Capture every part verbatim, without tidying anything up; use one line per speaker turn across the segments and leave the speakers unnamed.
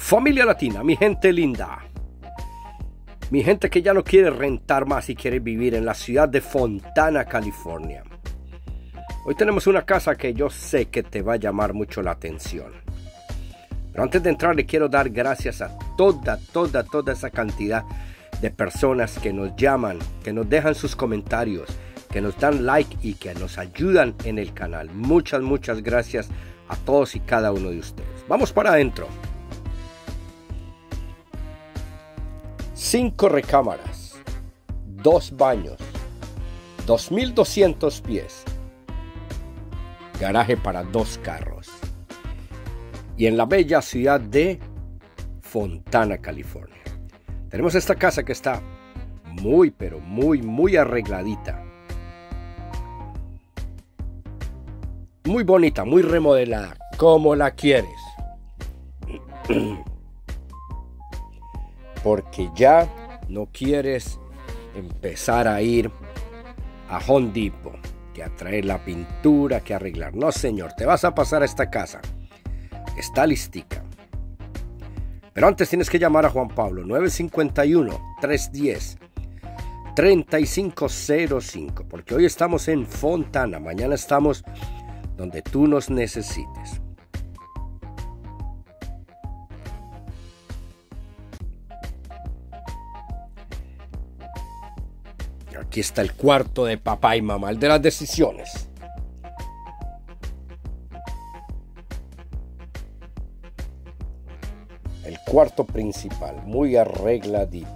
Familia latina, mi gente linda, mi gente que ya no quiere rentar más y quiere vivir en la ciudad de Fontana, California. Hoy tenemos una casa que yo sé que te va a llamar mucho la atención. Pero antes de entrar le quiero dar gracias a toda, toda, toda esa cantidad de personas que nos llaman, que nos dejan sus comentarios, que nos dan like y que nos ayudan en el canal. Muchas, muchas gracias a todos y cada uno de ustedes. Vamos para adentro. Cinco recámaras, dos baños, dos mil doscientos pies, garaje para dos carros. Y en la bella ciudad de Fontana, California. Tenemos esta casa que está muy, pero muy, muy arregladita. Muy bonita, muy remodelada, como la quieres. Porque ya no quieres empezar a ir a Home Depot, que a traer la pintura, que arreglar. No, señor, te vas a pasar a esta casa. Está listica. Pero antes tienes que llamar a Juan Pablo, nueve cinco uno, tres uno cero, tres cinco cero cinco, porque hoy estamos en Fontana, mañana estamos donde tú nos necesites. Aquí está el cuarto de papá y mamá, el de las decisiones. El cuarto principal, muy arregladito.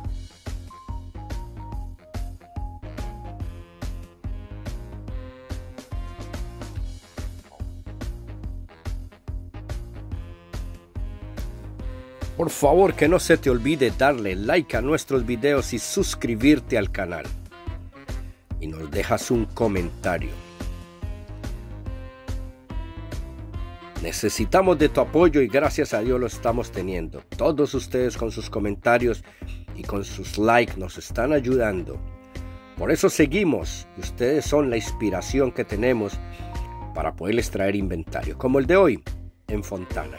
Por favor, que no se te olvide darle like a nuestros videos y suscribirte al canal. Y nos dejas un comentario. Necesitamos de tu apoyo y gracias a Dios lo estamos teniendo. Todos ustedes con sus comentarios y con sus likes nos están ayudando. Por eso seguimos y ustedes son la inspiración que tenemos para poderles traer inventario, como el de hoy en Fontana.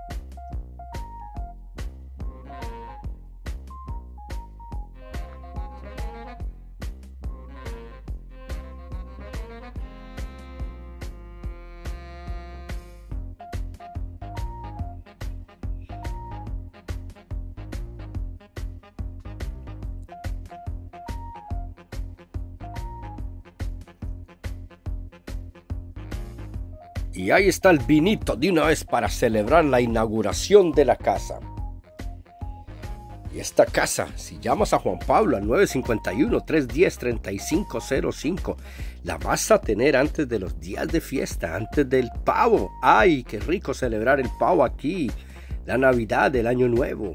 Y ahí está el vinito de una vez para celebrar la inauguración de la casa. Y esta casa, si llamas a Juan Pablo al nueve cinco uno, tres uno cero, tres cinco cero cinco, la vas a tener antes de los días de fiesta, antes del pavo. ¡Ay, qué rico celebrar el pavo aquí! La Navidad, el Año Nuevo.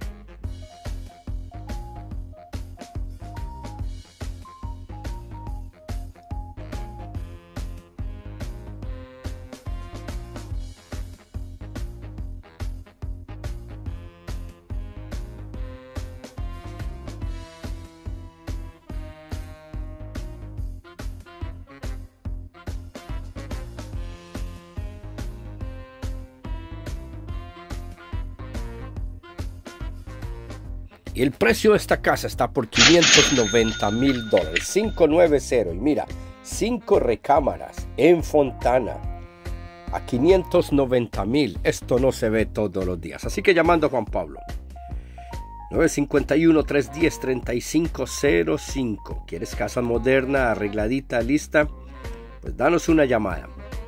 Y el precio de esta casa está por quinientos noventa mil dólares, quinientos noventa. Y mira, cinco recámaras en Fontana a quinientos noventa mil. Esto no se ve todos los días. Así que llamando a Juan Pablo. nueve cinco uno, tres uno cero, tres cinco cero cinco. ¿Quieres casa moderna, arregladita, lista? Pues danos una llamada.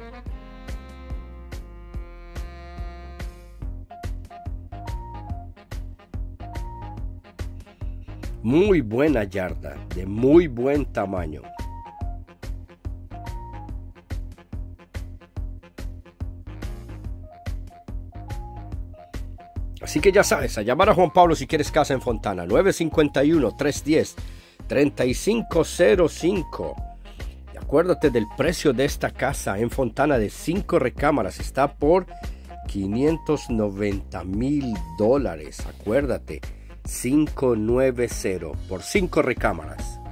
Muy buena yarda, de muy buen tamaño. Así que ya sabes, a llamar a Juan Pablo si quieres casa en Fontana. nueve cinco uno, tres uno cero, tres cinco cero cinco. Y acuérdate del precio de esta casa en Fontana de cinco recámaras. Está por quinientos noventa mil dólares. Acuérdate. quinientos noventa por cinco recámaras.